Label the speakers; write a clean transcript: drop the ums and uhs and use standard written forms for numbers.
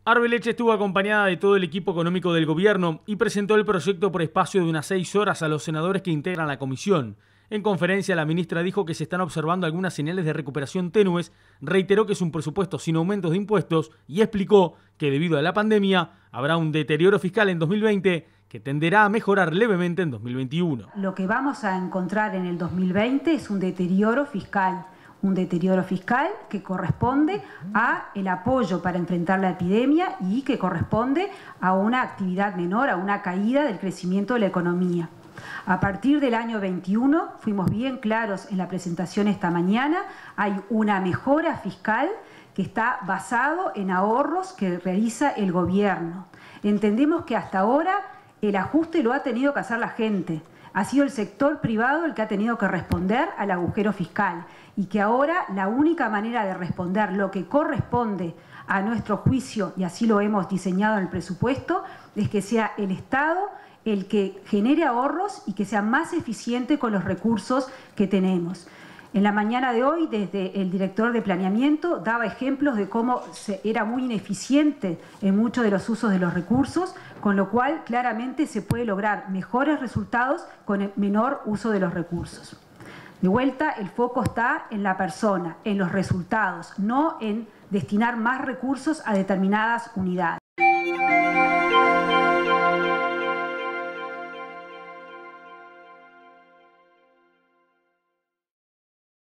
Speaker 1: Arbeleche estuvo acompañada de todo el equipo económico del gobierno y presentó el proyecto por espacio de unas 6 horas a los senadores que integran la comisión. En conferencia, la ministra dijo que se están observando algunas señales de recuperación tenues, reiteró que es un presupuesto sin aumentos de impuestos y explicó que debido a la pandemia habrá un deterioro fiscal en 2020 que tenderá a mejorar levemente en 2021.
Speaker 2: Lo que vamos a encontrar en el 2020 es un deterioro fiscal que corresponde a el apoyo para enfrentar la epidemia y que corresponde a una actividad menor, a una caída del crecimiento de la economía. A partir del año 21, fuimos bien claros en la presentación esta mañana, hay una mejora fiscal que está basado en ahorros que realiza el gobierno. Entendemos que hasta ahora el ajuste lo ha tenido que hacer la gente. Ha sido el sector privado el que ha tenido que responder al agujero fiscal y que ahora la única manera de responder lo que corresponde a nuestro juicio, y así lo hemos diseñado en el presupuesto, es que sea el Estado el que genere ahorros y que sea más eficiente con los recursos que tenemos. En la mañana de hoy, desde el director de planeamiento, daba ejemplos de cómo era muy ineficiente en muchos de los usos de los recursos, con lo cual claramente se puede lograr mejores resultados con el menor uso de los recursos. De vuelta, el foco está en la persona, en los resultados, no en destinar más recursos a determinadas unidades.